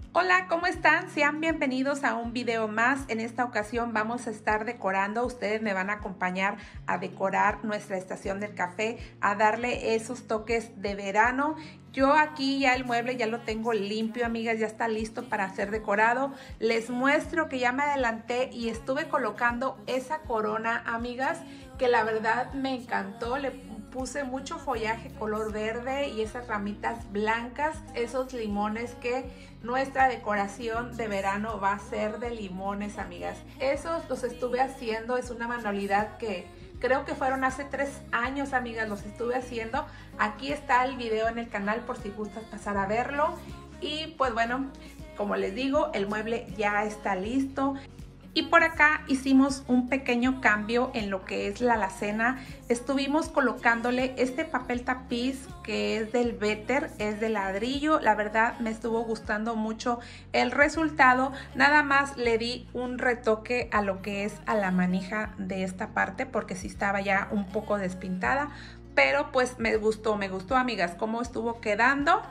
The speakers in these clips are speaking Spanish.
Hola, ¿cómo están? Sean bienvenidos a un video más. En esta ocasión vamos a estar decorando. Ustedes me van a acompañar a decorar nuestra estación del café, a darle esos toques de verano. Yo aquí ya el mueble ya lo tengo limpio, amigas, ya está listo para ser decorado. Les muestro que ya me adelanté y estuve colocando esa corona, amigas, que la verdad me encantó. Le puse mucho follaje color verde y esas ramitas blancas, esos limones, que nuestra decoración de verano va a ser de limones, amigas. Esos los estuve haciendo, es una manualidad que creo que fueron hace 3 años, amigas, los estuve haciendo. Aquí está el video en el canal por si gustas pasar a verlo. Y pues bueno, como les digo, el mueble ya está listo. Y por acá hicimos un pequeño cambio en lo que es la alacena. Estuvimos colocándole este papel tapiz que es del Better, es de ladrillo. La verdad me estuvo gustando mucho el resultado. Nada más le di un retoque a lo que es a la manija de esta parte porque sí estaba ya un poco despintada. Pero pues me gustó, amigas, cómo estuvo quedando.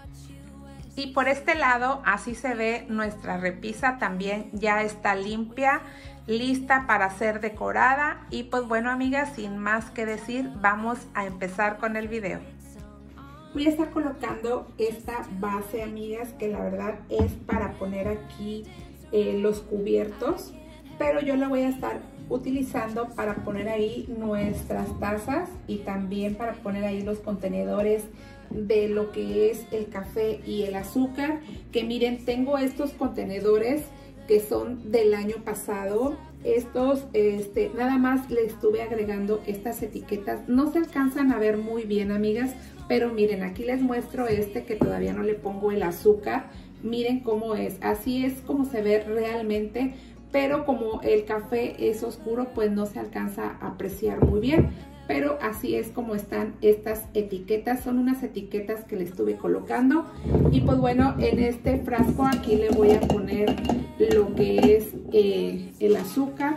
Y por este lado así se ve nuestra repisa, también ya está limpia, lista para ser decorada. Y pues bueno, amigas, sin más que decir, vamos a empezar con el video. Voy a estar colocando esta base, amigas, que la verdad es para poner aquí los cubiertos, pero yo la voy a estar utilizando para poner ahí nuestras tazas y también para poner ahí los contenedores de lo que es el café y el azúcar. Que miren, tengo estos contenedores que son del año pasado. Estos nada más le estuve agregando estas etiquetas, no se alcanzan a ver muy bien, amigas, pero miren, aquí les muestro que todavía no le pongo el azúcar. Miren cómo es, así es como se ve realmente, pero como el café es oscuro pues no se alcanza a apreciar muy bien. Pero así es como están estas etiquetas, son unas etiquetas que le estuve colocando. Y pues bueno, en este frasco aquí le voy a poner lo que es el azúcar.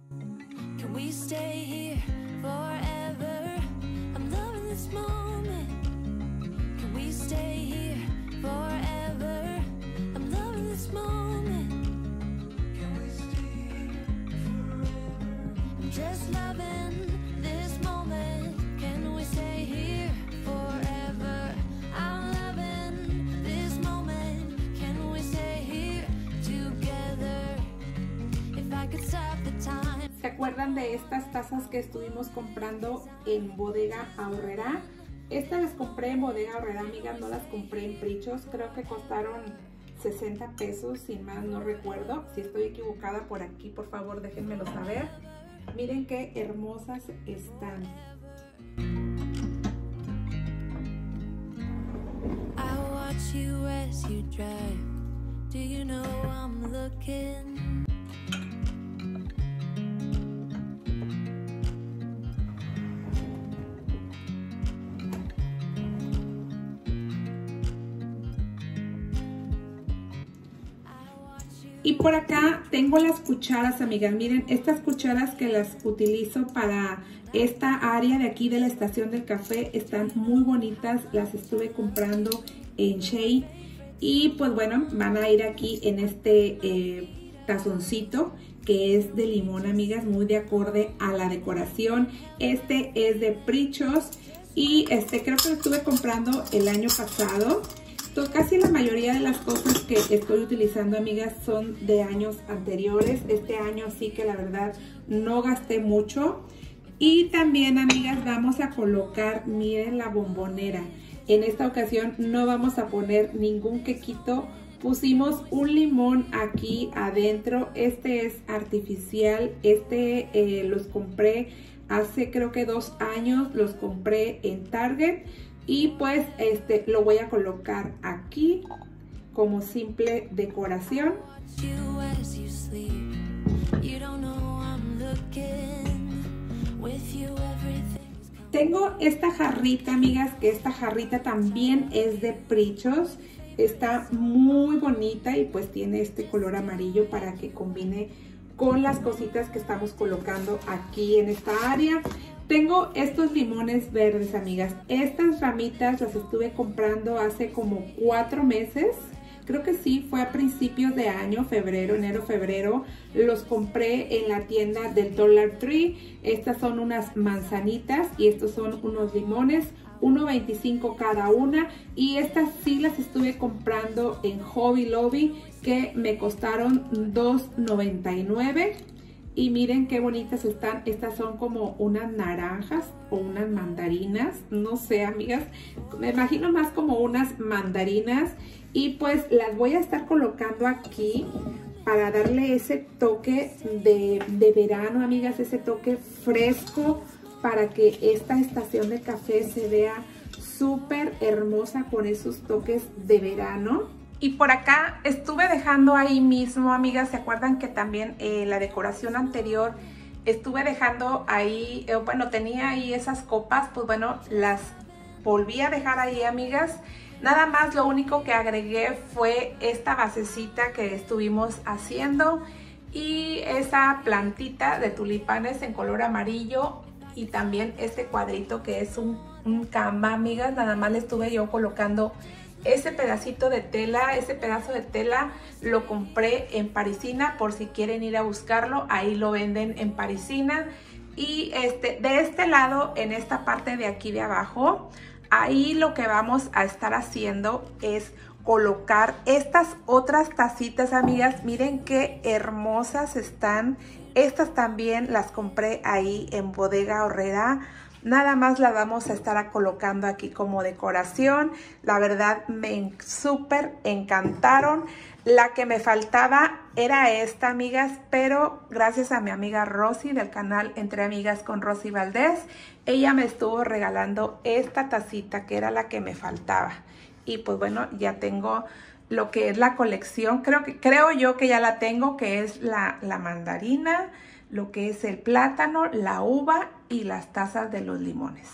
¿Se acuerdan de estas tazas que estuvimos comprando en Bodega Aurrerá? Estas las compré en Bodega Aurrerá, amigas, no las compré en Prichos. Creo que costaron 60 pesos, sin más no recuerdo. Si estoy equivocada por aquí, por favor déjenmelo saber. Miren qué hermosas están. I watch you as you drive. Do you know I'm looking? Y por acá tengo las cucharas, amigas. Miren, estas cucharas que las utilizo para esta área de aquí de la estación del café están muy bonitas. Las estuve comprando en Shea. Y pues bueno, van a ir aquí en este tazoncito que es de limón, amigas, muy de acorde a la decoración. Este es de Prichos y creo que lo estuve comprando el año pasado. Casi la mayoría de las cosas que estoy utilizando, amigas, son de años anteriores. Este año sí que la verdad no gasté mucho. Y también, amigas, vamos a colocar, miren, la bombonera. En esta ocasión no vamos a poner ningún quequito. Pusimos un limón aquí adentro. Este es artificial. Los compré hace creo que 2 años. Los compré en Target. Y pues lo voy a colocar aquí como simple decoración. Tengo esta jarrita, amigas, que esta jarrita también es de Prichos. Está muy bonita y pues tiene este color amarillo para que combine con las cositas que estamos colocando aquí en esta área. Tengo estos limones verdes, amigas. Estas ramitas las estuve comprando hace como 4 meses. creo que sí, fue a principios de año, febrero, enero, febrero. Los compré en la tienda del Dollar Tree. Estas son unas manzanitas y estos son unos limones, $1.25 cada una. Y estas sí las estuve comprando en Hobby Lobby, que me costaron $2.99. Y miren qué bonitas están. Estas son como unas naranjas o unas mandarinas. No sé, amigas. Me imagino más como unas mandarinas. Y pues las voy a estar colocando aquí para darle ese toque de verano, amigas. Ese toque fresco para que esta estación de café se vea súper hermosa con esos toques de verano. Y por acá estuve dejando ahí mismo, amigas, ¿se acuerdan que también la decoración anterior estuve dejando ahí, bueno, tenía ahí esas copas? Pues bueno, las volví a dejar ahí, amigas. Nada más lo único que agregué fue esta basecita que estuvimos haciendo y esa plantita de tulipanes en color amarillo y también este cuadrito que es un cama, amigas. Nada más le estuve yo colocando ese pedacito de tela. Ese pedazo de tela lo compré en Parisina, por si quieren ir a buscarlo, ahí lo venden en Parisina. Y de este lado, en esta parte de aquí de abajo, ahí lo que vamos a estar haciendo es colocar estas otras tacitas, amigas. Miren qué hermosas están. Estas también las compré ahí en Bodega Aurrera. Nada más la vamos a estar colocando aquí como decoración. La verdad me súper encantaron. La que me faltaba era esta, amigas, pero gracias a mi amiga Rosy del canal Entre Amigas con Rosy Valdés, ella me estuvo regalando esta tacita que era la que me faltaba. Y pues bueno, ya tengo lo que es la colección. Creo yo que ya la tengo, que es la mandarina, lo que es el plátano, la uva y las tazas de los limones.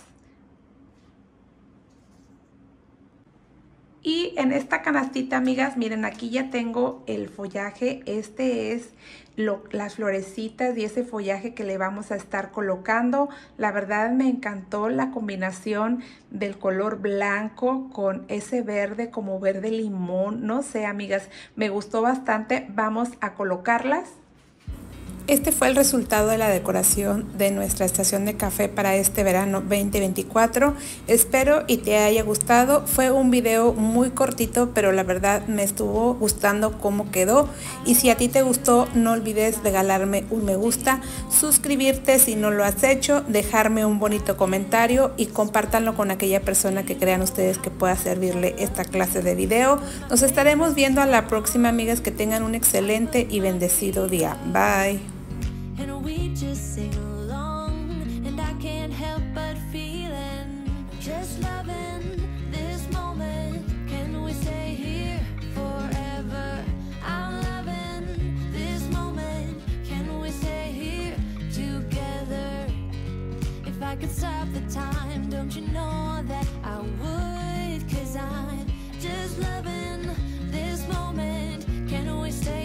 Y en esta canastita, amigas, miren, aquí ya tengo el follaje. Este es las florecitas y ese follaje que le vamos a estar colocando. La verdad me encantó la combinación del color blanco con ese verde como verde limón. No sé, amigas, me gustó bastante. Vamos a colocarlas. Este fue el resultado de la decoración de nuestra estación de café para este verano 2024. Espero y te haya gustado. Fue un video muy cortito, pero la verdad me estuvo gustando cómo quedó. Y si a ti te gustó, no olvides regalarme un me gusta, suscribirte si no lo has hecho, dejarme un bonito comentario y compártanlo con aquella persona que crean ustedes que pueda servirle esta clase de video. Nos estaremos viendo a la próxima, amigas. Que tengan un excelente y bendecido día. Bye. And we just sing along, and I can't help but feeling, just loving this moment. Can we stay here forever? I'm loving this moment. Can we stay here together? If I could stop the time, don't you know that I would? 'Cause I'm just loving this moment. Can we stay